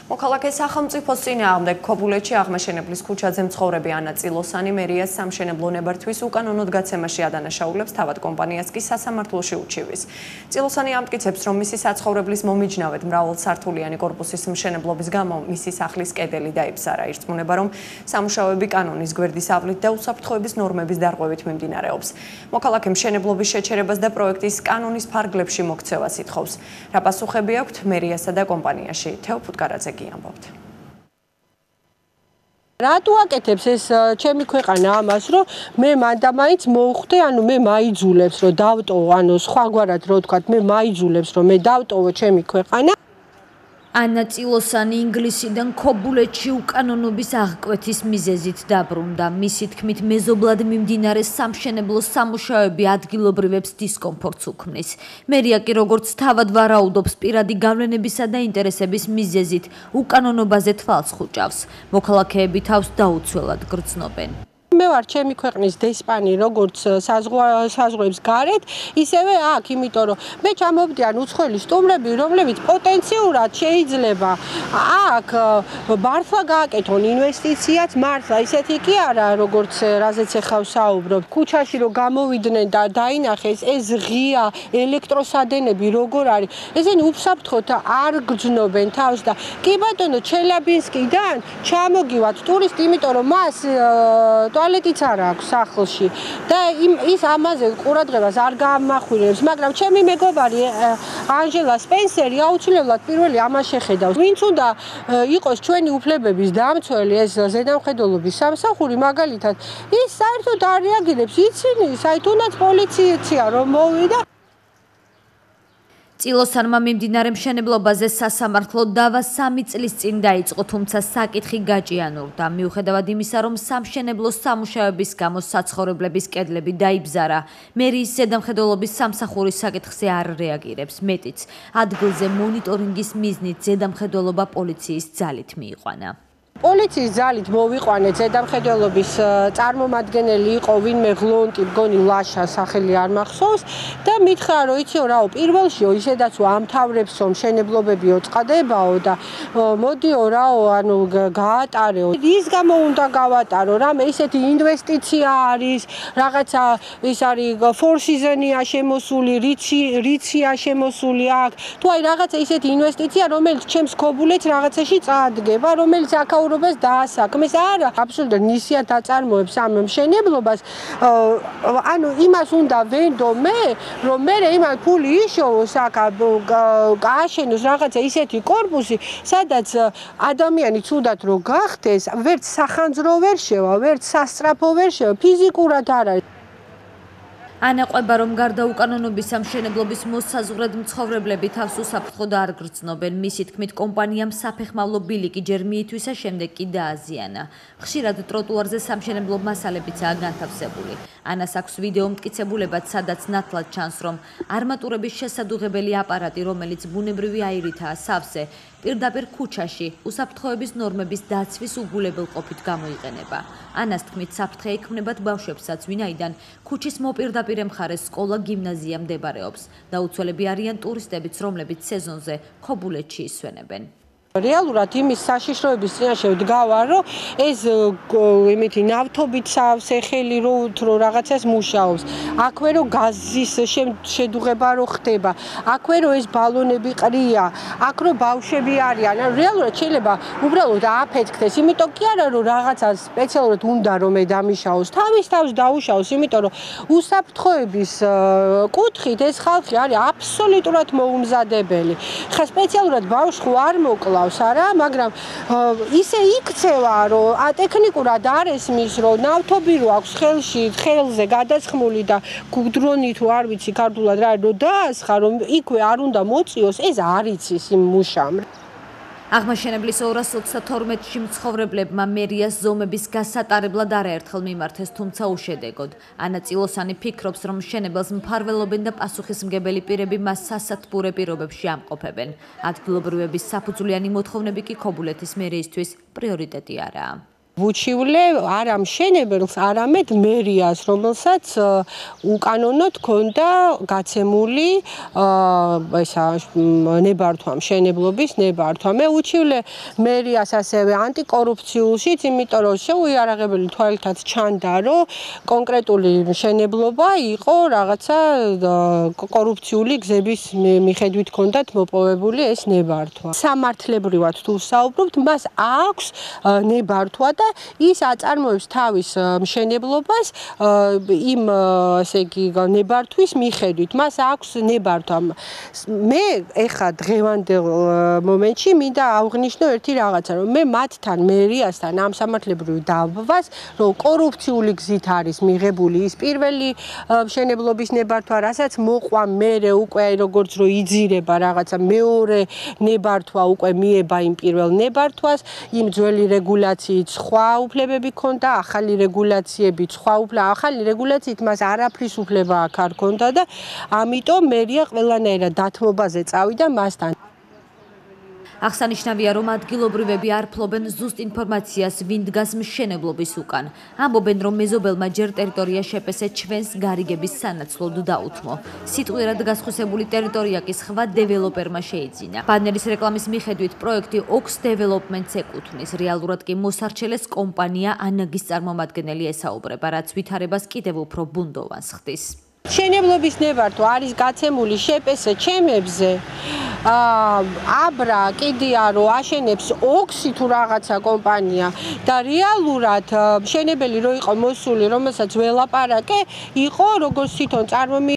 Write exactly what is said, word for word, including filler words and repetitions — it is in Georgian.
მოქალაქე სახელმწიფოს წინააღმდეგ ქობულეთში აღმაშენებლის ქუჩაზე მცხოვრები ანა წილოსანი მერიას სამშენებლო ნებართვის უკანონოდ გაცემაში ადანაშაულებს, თავად კომპანიას კი სასამართლოში უჩივის. წილოსანი ამტკიცებს, რომ მისი საცხოვრებლის მომიჯნავედ მრავალსართულიანი კორპუსის მშენებლობის გამო მისი სახლის კედელი დაიბზარა. ირწმუნება, რომ სამუშაოები კანონის გვერდის ავლით და უსაფრთხოების ნორმების დარღვევით მიმდინარეობს. მოქალაქე მშენებლობის შეჩერებას და პროექტის კანონის ფარგლებში მოქცევას ითხოვს. რა პასუხები აქვთ მერიასა და კომპანიაში? თეო ფუტკარაძე გიამბობთ. რატო აკეთებს ეს ჩემი ქვეყანა ამას, რომ მე მანდა მაინც მოვხვდე, ანუ მე მაიძულებს, რომ დავტოვო, ანუ სხვაგვარად რო ვთქვათ, მე მაიძულებს, რომ მე დავტოვო ჩემი ქვეყანა. ანა წილოსანი ინგლისიდან ქობულეთში უკანონობის აღკვეთის მიზეზით დაბრუნდა. მისი თქმით, მეზობლად მიმდინარე სამშენებლო სამუშაოები ადგილობრივებს დისკომფორტს უქმნის. მერია კი როგორც თავად ვარაუდობს, პირადი გავლენებისა და ინტერესების მიზეზით უკანონობაზე თვალს ხუჭავს. მოქალაქეები თავს დაუცველად გრძნობენ. მე ვარ ჩემი ქვეყნის დესპანი, როგორც საზღვრებს გარეთ, ისევე აქ, იმიტომ რომ მე ჩამოვდიან უცხოელი სტუმრები, რომლებიც პოტენციურად შეიძლება აქ მართლა გააკეთონ ინვესტიციაც, მართლა ისეთი კი არა, როგორც რაზეც ახლა ვსაუბრობ, ქუჩაში რომ გამოვიდნენ და დაინახეს ეს ღია ელექტროსადენები როგორ არის, ესენი უსაფრთხოდ არ გრძნობენ თავს და კი ბატონო, ჩელაბინსკიდან ჩამოგივათ ტურისტი, იმიტომ რომ მას ტუალეტიც არ აქვს სახლში და ის ამაზე ყურადღებას არ გამახვილებს, მაგრამ ჩემი მეგობარი ანჟელა სპენსერი აუცილებლად პირველი ამას შეხედავს. ვინც უნდა იყოს ჩვენი უფლებების დამცველი, ეს ზედამხედველობის სამსახური მაგალითად, ის საერთოდ არ რეაგირებს, იცინი, საით თუნდაც პოლიცია რომ მოვიდა. წილოსანმა მიმდინარე მშენებლობაზე სასამართლო დავა სამი წლის წინ დაიწყო, თუმცა საკითხი გაჭიანურდა. მიუხედავად იმისა, რომ სამშენებლო სამუშაოების გამო საცხოვრებლების კედლები დაიბზარა, მერიის ზედამხედველობის სამსახური საკითხზე არ რეაგირებს. მეტიც, ადგილზე მონიტორინგის მიზნით ზედამხედველობა პოლიციის ძალით მიიყვანა. პოლიციის ძალით მოვიყვანეთ, ზედამხედველობის წარმომადგენელი იყო ვინმე ღლონტი, მგონი ლაშა სახელი არ მახსოვს და მითხრა, რომ იციო რაო, პირველშიო ისედაც ამთავრებსო, მშენებლობებიო წყდებაო და მოდიო რაო, ანუ გაატარეო. ის გამო უნდა გავატარო, რამე ისეთი ინვესტიცია არის, რაღაცა ის არის Four Seasons-ია შემოსული, რიცია შემოსული აქ. თუ აი რაღაცა ისეთი ინვესტიცია, რომელიც ჩემს ქობულეთს რაღაცაში წაადგება, რომელიც აქაურობას დაასაქმეს, არა, აბსოლუტურად ნისიათ აწარმოებს ამ მშენებლობას. ანუ იმას უნდა ვენდო მე, რომ მე იმას ფული იშოვოს აქ, გააშენოს რაღაცა ისეთი კორპუსი, სადაც ადამიანი ცუდად რო გახდეს, ვერც სახანძრო ვერ შევა, ვერც სასწრაფო ვერ შევა, ფიზიკურად არ არის. ანა ყვება, რომ გარდა უკანონობის სამშენებლობის მოსაზღვრედ მცხოვრებლები თავს უსაფრთხოდ არ გრძნობენ. მისი თქმით, კომპანიამ საფეხმავლო ბილიკი ჯერ მიითვისა, შემდეგ კი დააზიანა. ხშირად ტროტუარზე სამშენებლო მასალებიცაა განთავსებული. ანას აქვს ვიდეო მტკიცებულებაც, სადაც ნათლად ჩანს, რომ არმატურების შესადუღებელი აპარატი, რომელიც ბუნებრივი აირითაა სავსე, პირდაპირ ქუჩაში უსაფრთხოების ნორმების დაცვის უგულებელყოფით გამოიყენება. ანას თქმით, საფრთხე ექმნებათ ბავშვებსაც, ვინაიდან ქუჩის მოპირდაპირე მხარეს სკოლა, გიმნაზია მდებარეობს. დაუცველები არიან ტურისტებიც, რომლებიც სეზონზე ქობულეთში ისვენებენ. რეალურად იმის საშიშროების წინაშე ვდგავარ, რომ ეს იმითი ნავთობით სავსე ხელი რო უთრო რაღაცას მუშაობს. აქვე რო გაზის შედუღება რო ხდება, აქვე რო ეს ბალონები ყრია, აქ რო ბავშვები არიან. ანუ რეალურად შეიძლება უბრალოდ ააფეთქდეს, იმიტომ კი არა რომ რაღაცა სპეციალურად უნდა რომ მე დამიშაოს, თავის თავს დაუშაოს, იმიტომ რომ უსაფრთხოების კუთხით ეს ხალხი არის აბსოლუტურად მოუმზადებელი. ხა სპეციალურად ბავშვი არ მოკლა არა, მაგრამ ისე იქცევა, რომ ტექნიკურად არ ესმის, რომ ნავთობი რო აქვს ხელში, ხელზე გადასხმული და გუდრონი თუ არ ვიცი ქართულად რა, რომ დაასხა, რომ იქვე არ უნდა მოწიოს, ეს არ იცის იმ მუშამ. აღმაშენებლის ორას ოცდათორმეტში მცხოვრებლებმა მერიას ზომების გასატარებლად არაერთხელ მიმართეს, თუმცა უშედეგოდ. ანა წილოსანი ფიქრობს, რომ მშენებელს მფარველობენ და პასუხისმგებელი პირები მას სასათბურე პირობებში ამყოფებენ. ადგილობრივების საფუძვლიანი მოთხოვნები კი ქობულეთის მერიისთვის პრიორიტეტი არაა. ვუჩივლე არა მშენებელს, არამედ მერიას, რომელსაც უკანონოდ ჰქონდა გაცემული ესა ნებართვა, მშენებლობის ნებართვა. მე ვუჩივლე მერიას ასევე ანტიკორუფციულშიც, იმიტომ რომ შეუიარაღებელი თვალითაც ჩანდა, რომ კონკრეტული მშენებლობა იყო რაღაცა კორუფციული გზების მიხედვით ჰქონდათ მოპოვებული ეს ნებართვა. სამართლებრივად თუ ვსაუბრობთ, მას აქვს ნებართვა და ის აწარმოებს თავის მშენებლობას იმ ესე იგი ნებართვის მიხედვით. მას აქვს ნებართვა. მე ეხა დღევანდელ მომენტში მინდა აღვნიშნო ერთი რაღაცა, რომ მე მათთან მერიასთან ამ სამართლებრივ დაბვას, რომ კორუფციული გზით არის მიღებული ის პირველი მშენებლობის ნებართვა, რასაც მოყვა მერე უკვე როგორც რომ იძირება რაღაცა მეორე ნებართვა უკვე მიება იმ პირველ ნებართვას, იმ ძველი რეგულაციით სხვა უფლებები ქონდა, ახალი რეგულაციებით სხვა უფლება, ახალი რეგულაციით მას არაფრის უფლება აქ არ ქონდა და ამიტომ მერია ყველანაირად დათმობაზე წავიდა მასთან. აღსანიშნავია, რომ ადგილობრივები არ ფლობენ ზუსტ ინფორმაციას, ვინ დგას მშენებლობის უკან. ამბობენ, რომ მეზობელმა ჯერ ტერიტორია შეპესე ჩვენს გარიგების სანაცვლოდ დაუთმო. სიტყვიერად გასხვისებული ტერიტორია კი სხვა დეველოპერმა შეიძინა. ბანერის რეკლამის მიხედვით პროექტი ოქს დეველოპმენტს ეკუთვნის. რეალურად კი მოსარჩელეს კომპანია ანაგის წარმომადგენელი ესაუბრება, რაც ვითარებას კიდევ უფრო ბუნდოვანს ხდის. მშენებლობის ნებართვა არის გაცემული შეპესე ჩემებზე. აბრა კიდია რომ აშენებს ოქსი თუ რაღაცა კომპანია და რეალურად მშენებელი რო იყო მოსული, რომელსაც ველაპარაკე, იყო როგორც თვითონ წარმომი